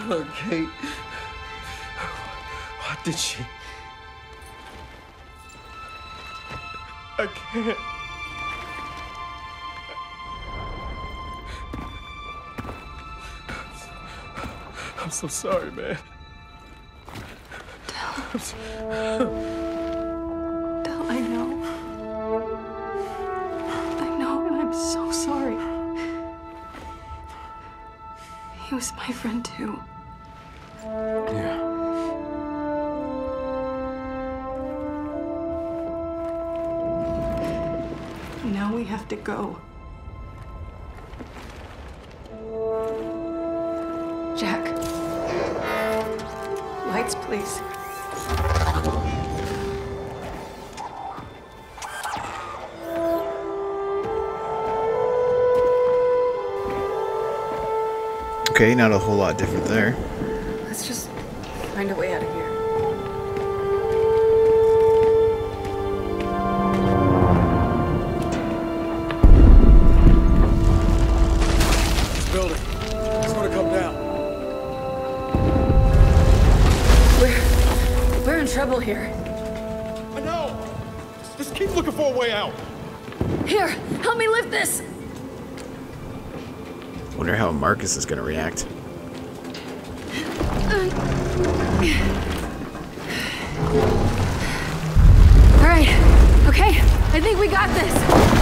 Kate. What did she? I can't. I'm so sorry, man. Del, I know. I know, and I'm so sorry. He was my friend, too. Yeah. Now we have to go. Jack. Lights, please. Okay, not a whole lot different there. Let's just find a way out of here. This building. It's gonna come down. We're in trouble here. I know! Just keep looking for a way out. Here, help me lift this! Wonder how Marcus is gonna react. All right, okay, I think we got this.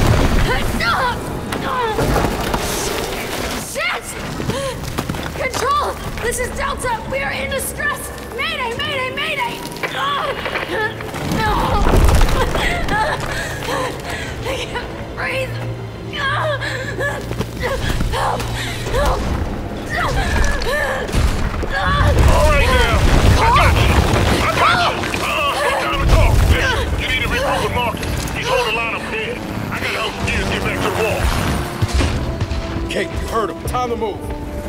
Shit! Control! This is Delta! We are in distress! Mayday, mayday, mayday! I can't breathe! Help! Help! All right now! I got you! Time to talk! Listen, you need to regroup with Marcus. He's holding line up here. I gotta help you get back to the wall. Kate, you heard him. Time to move.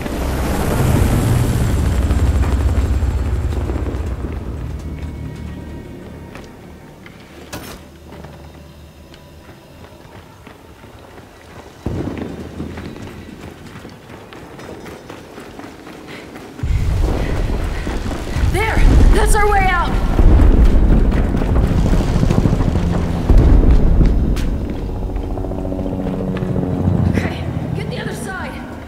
That's our way out! Okay, get the other side!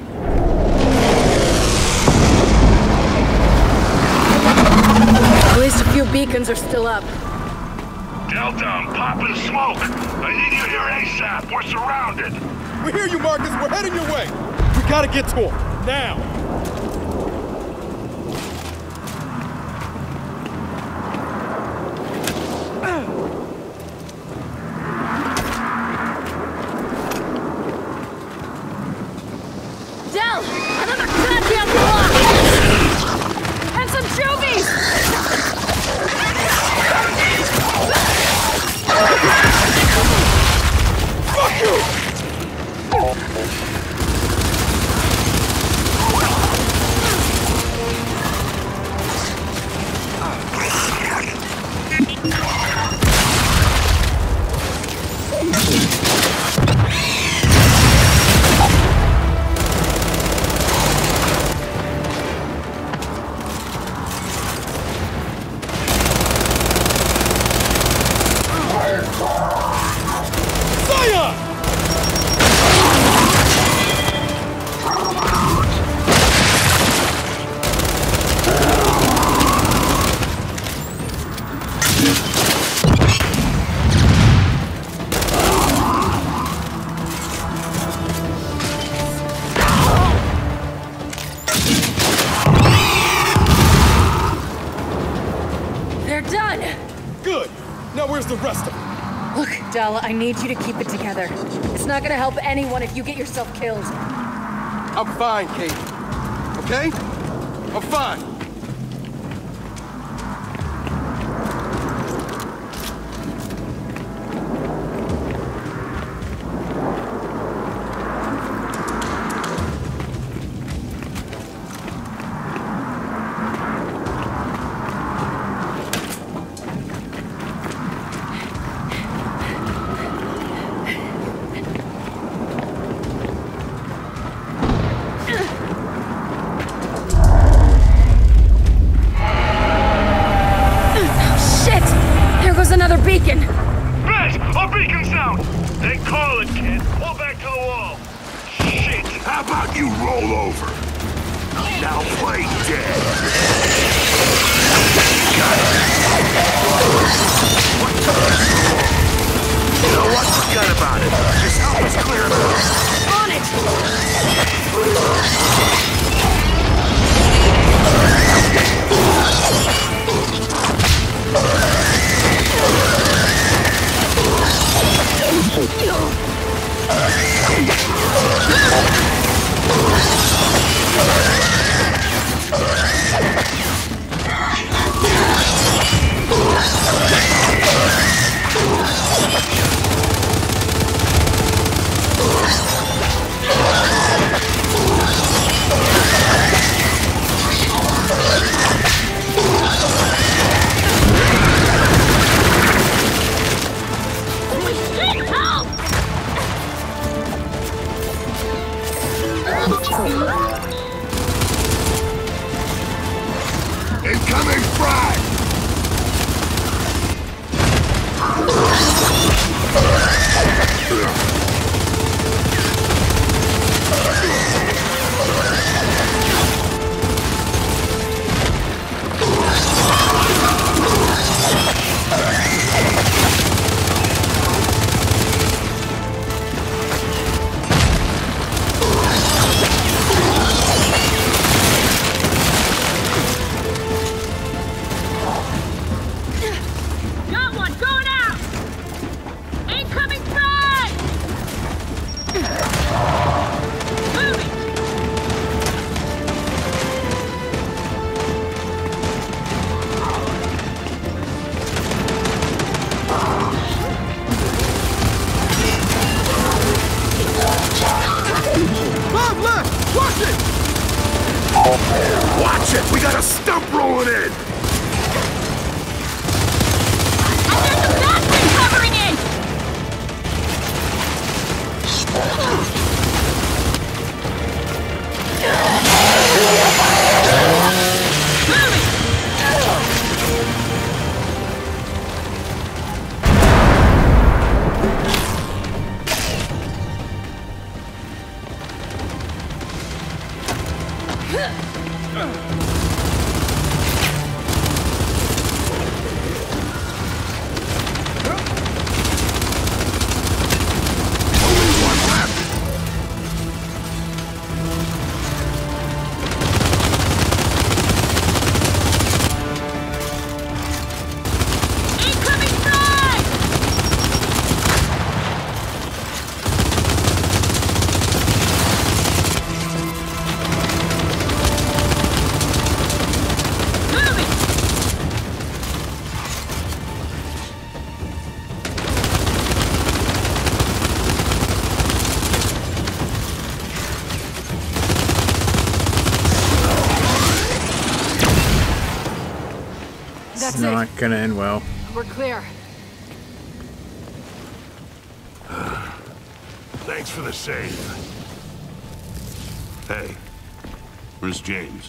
At least a few beacons are still up. Delta, I'm popping smoke! I need you here ASAP! We're surrounded! We hear you, Marcus! We're heading your way! We gotta get to him! Now! Another goddamn block! And some juvies! Fuck you! Where's the rest of them? Look, Della, I need you to keep it together. It's not gonna help anyone if you get yourself killed. I'm fine, Kate. Okay? I'm fine. Bet! Our beacon's out! Then call it, kid. Pull back to the wall. Shit! How about you roll over? Now play dead. Got it. You know what? Forget about it. Just help us clear it out. On it! Incoming frag! Watch it! We got a stump rolling in! And there's a bastard covering it! It's not gonna end well. We're clear. Thanks for the save. Hey, where's James?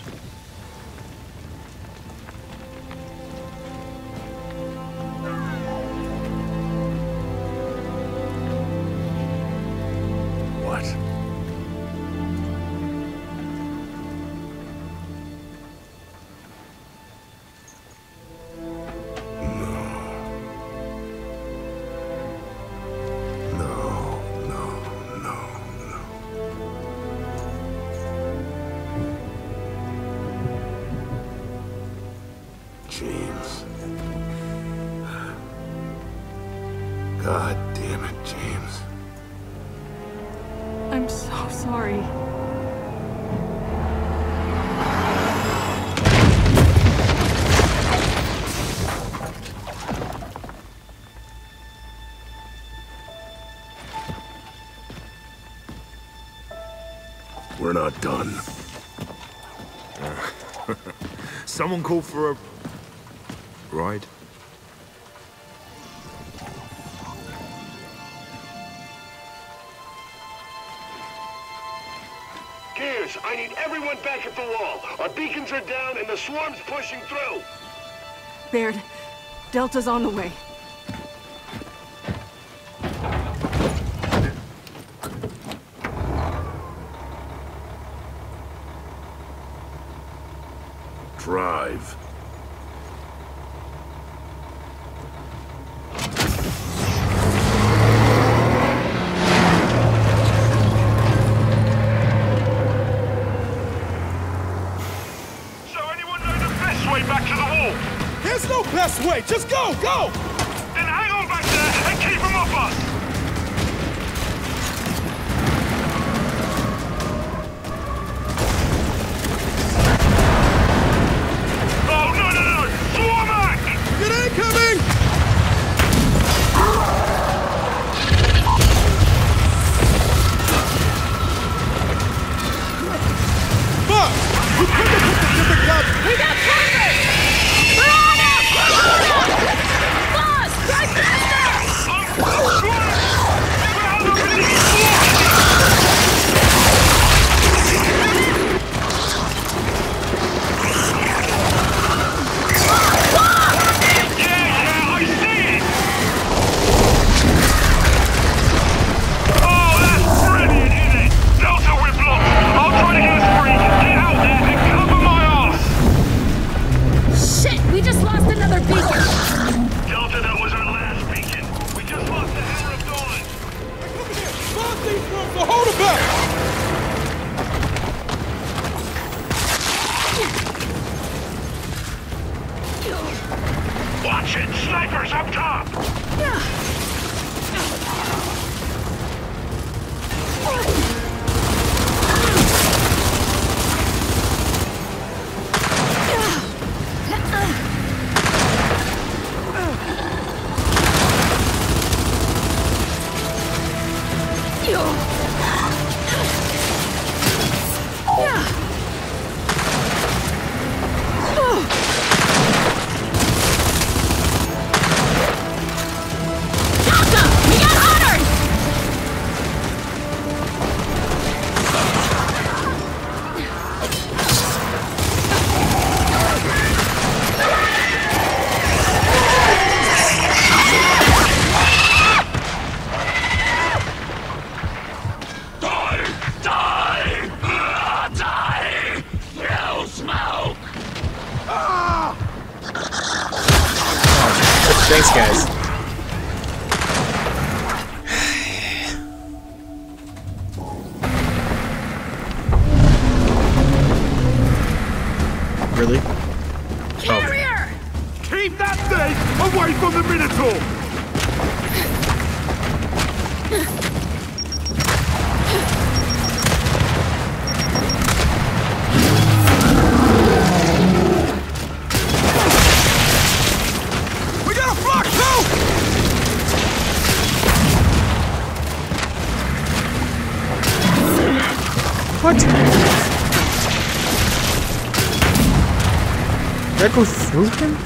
What? James. God damn it, James. I'm so sorry. We're not done. Someone call for a ride? Gears, I need everyone back at the wall. Our beacons are down and the swarm's pushing through. Baird, Delta's on the way. thrive. So anyone know the best way back to the wall? There's no best way! Just go! Go! Then hang on back there and keep them off us! Oh, no! Swarmack! It ain't coming! Fuck! You couldn't have picked a different gun! We got convicts! They're on us! Boss, drive faster! Yeah, I see it! Oh, that's brilliant, isn't it? Delta, we're blocked. I'll try to get us free. Get out there and cover my ass! Shit, we just lost another beacon. Delta, that was our last beacon. We just lost the Hammer of Dawn. Come here! Boss these ones, so hold it back! Watch it! Snipers up top! Thanks, guys. Really? Carrier! Keep that thing away from the Minotaur! We got a flock too! What? Did that go through him?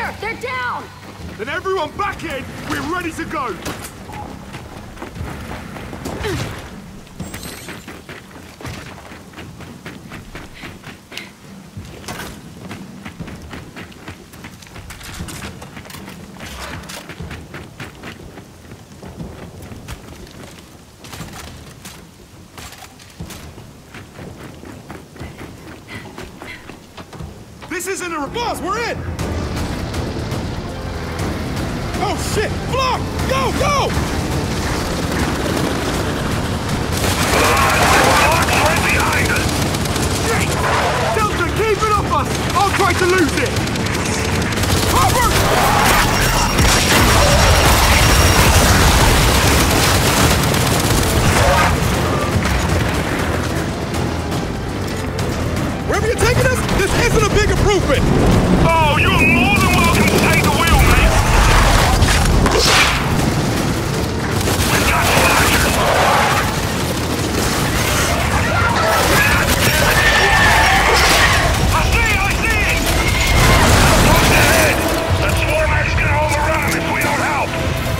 here! They're down! Then everyone back in! We're ready to go! This isn't a boss, we're in! Oh shit! Block! Go, go! Right behind us! Delta, keep it up us! I'll try to lose it! Cover! Wherever you're taking us, this isn't a big improvement! Oh, you're more than welcome to take the wheel, mate! We've got flash! I see it! Look ahead! That swarm is gonna overrun him if we don't help!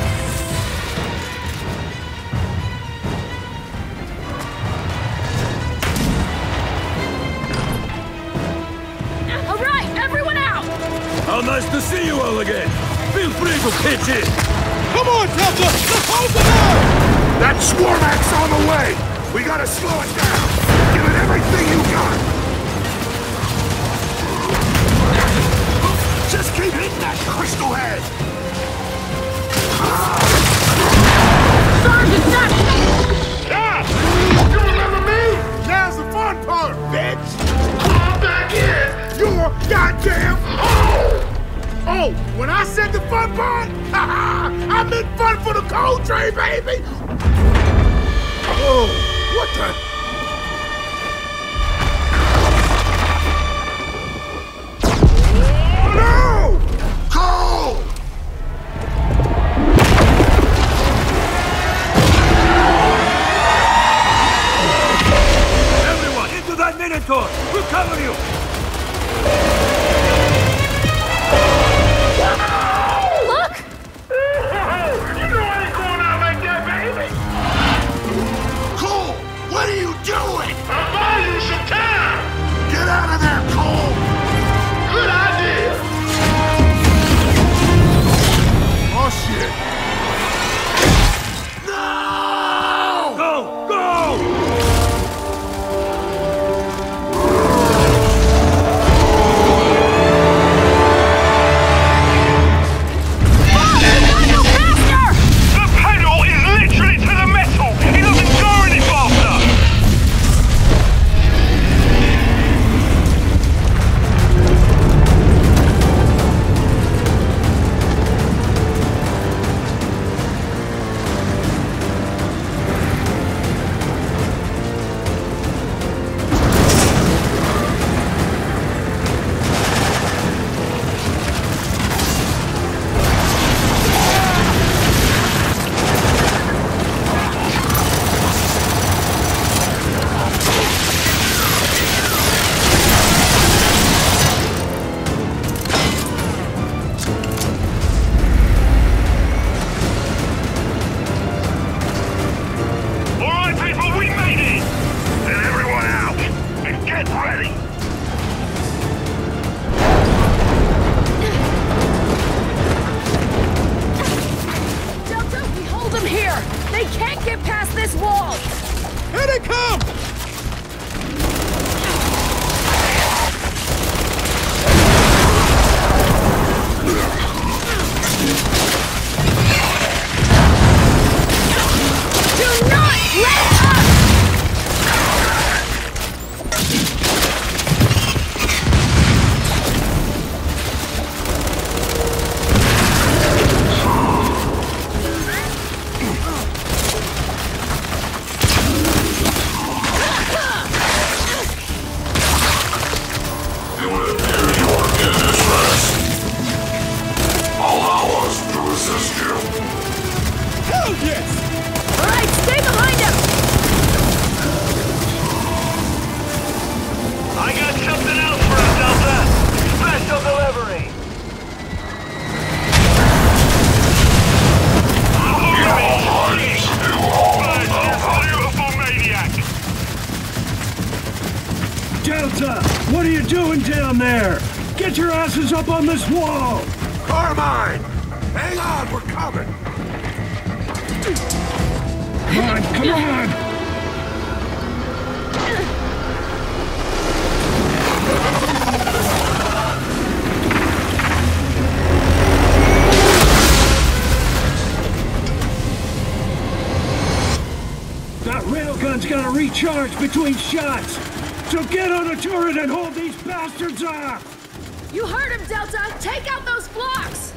All right, everyone out! How nice to see you all again. Feel free to pitch in. Come on, Delta! Let's hold the line! That Swarmax on the way! We gotta slow it down! Give it everything you got! Just keep hitting that crystal head! Sergeant, that's... Yeah! You remember me? Now's the fun part, bitch! I'm back in! Your goddamn hole! Oh, when I said the fun part, I meant fun for the cold train, baby! Oh, what the? No! Cole! Everyone, into that Minotaur. We'll cover you. Look! You know I ain't going out like that, baby! Cole, what are you doing? I'm buying you some time! Get out of there, Cole! Good idea! Oh, shit! No! Go, go! The pedal is literally to the metal! He doesn't go any faster! Alright people, we made it! Then everyone out! And get ready! Delta, we hold them here! They can't get past this wall! Here they come! Do not let up! It would appear you are in distress. Allow us to resist you. Hell yes! All right, stay behind him! I got something else for us, Delta! Special delivery! Get your asses up on this wall! Carmine! Hang on, we're coming! Come on, come on! That railgun's gotta recharge between shots! So get on the turret and hold these bastards off! You heard him, Delta! Take out those blocks!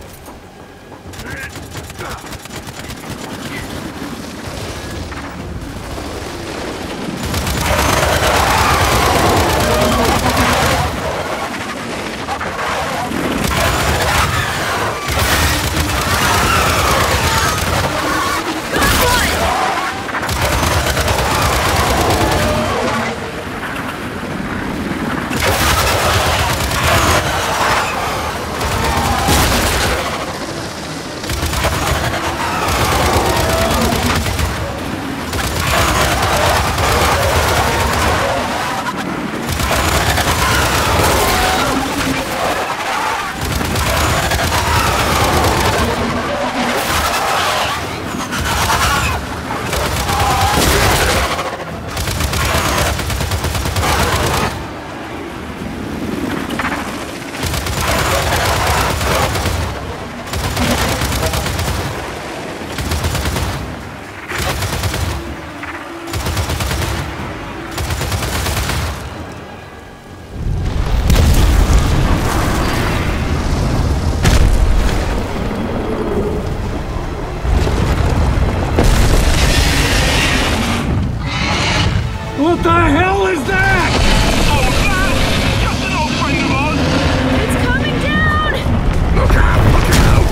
What the hell is that? Oh, man! Just an old friend of ours! It's coming down! Look out! Look out!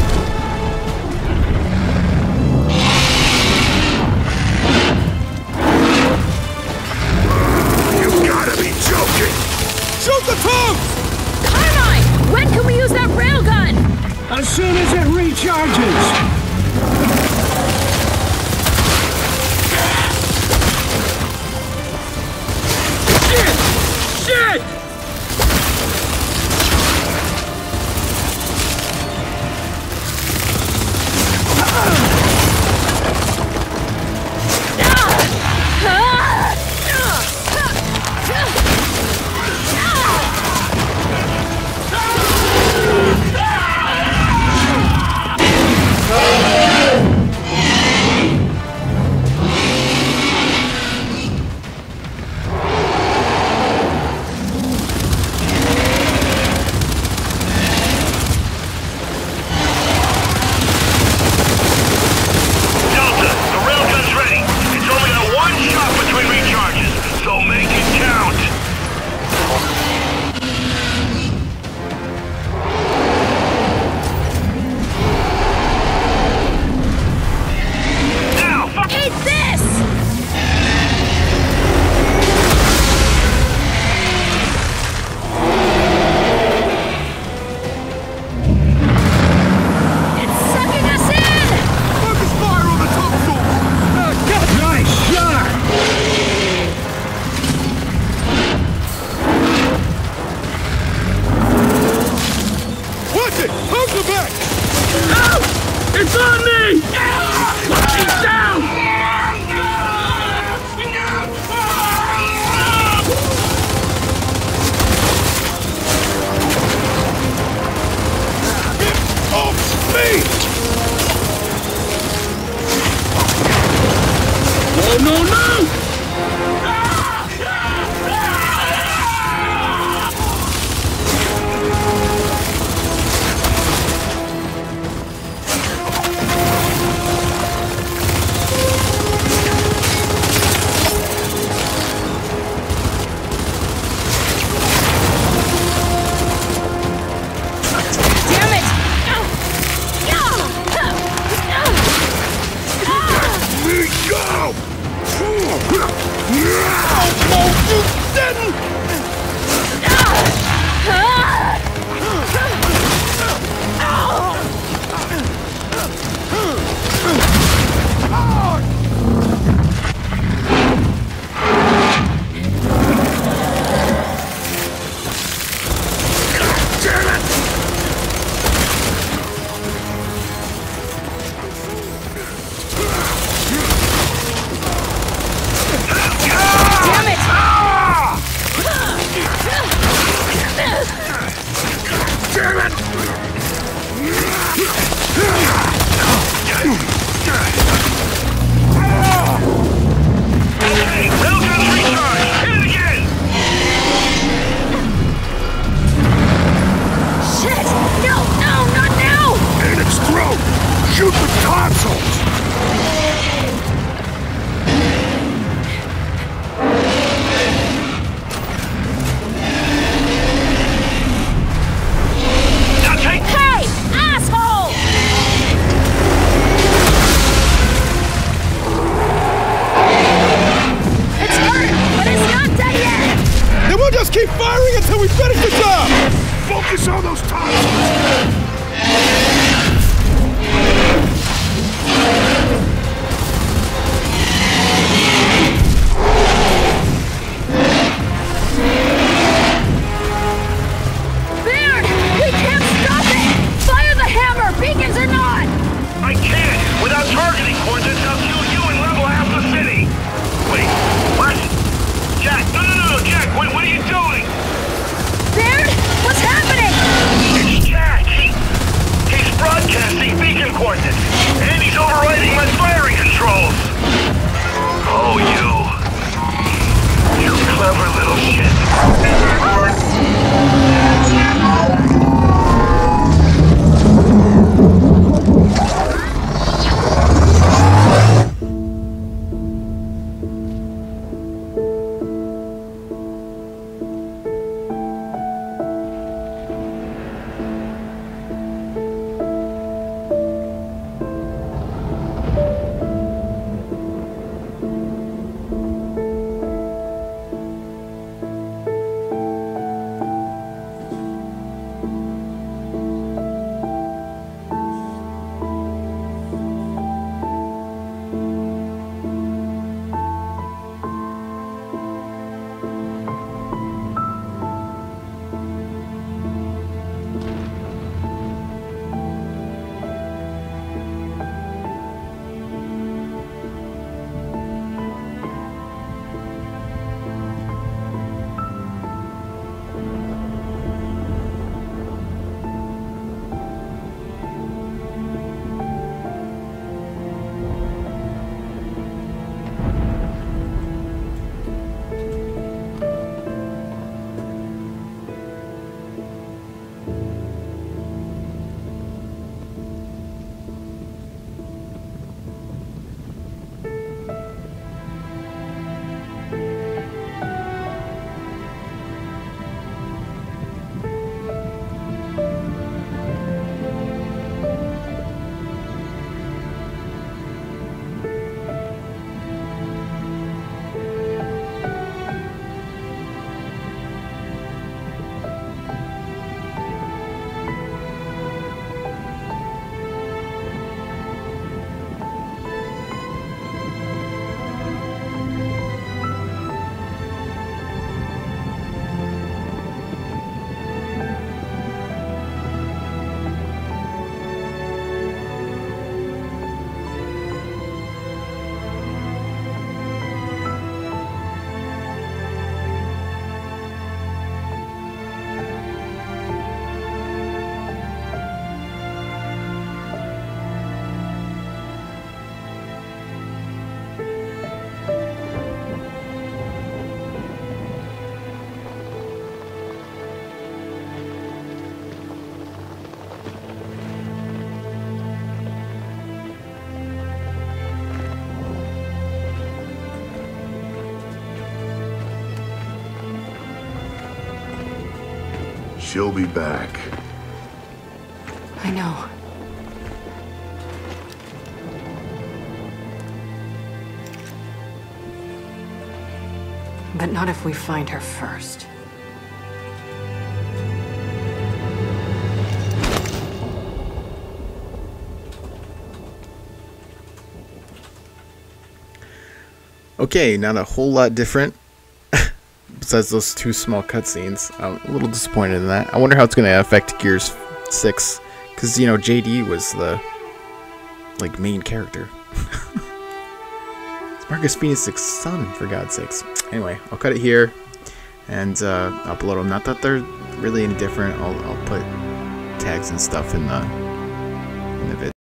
You gotta be joking! Shoot the tongue! Carmine! When can we use that railgun? As soon as it recharges! Shit! Delta, the railgun's ready. It's only got one shot between recharges, so make it count. Now, fuck! Eat this! It's sucking us in! Focus fire on the topsail! Nice shot! Watch it! Hug the back! Ow! It's on me! He's down! Get off me! Oh, no, no! damn it! Okay, railgun's recharged. Hit it again! Shit! No, no, not now! In its throat! Shoot the tonsils! Now take... Hey, asshole! It's hurt, but it's not dead yet! Then we'll just keep firing until we finish the job! Focus on those tonsils! Baird! We can't stop it! Fire the hammer, beacons or not! I can't! Without targeting coordinates, I'll kill you and level half the city! Wait, what? Jack, no, Jack, what are you doing? Baird, what's happening? It's Jack! He's broadcasting beacon coordinates, and he's overriding my firing controls! Oh, you clever little shit. She'll be back. I know. But not if we find her first. Okay, not a whole lot different. Besides those two small cutscenes. I'm a little disappointed in that. I wonder how it's going to affect Gears 6. Because, you know, JD was the, like, main character. It's Marcus Phoenix's son, for God's sakes. Anyway, I'll cut it here. And upload them. Not that they're really any different. I'll put tags and stuff in the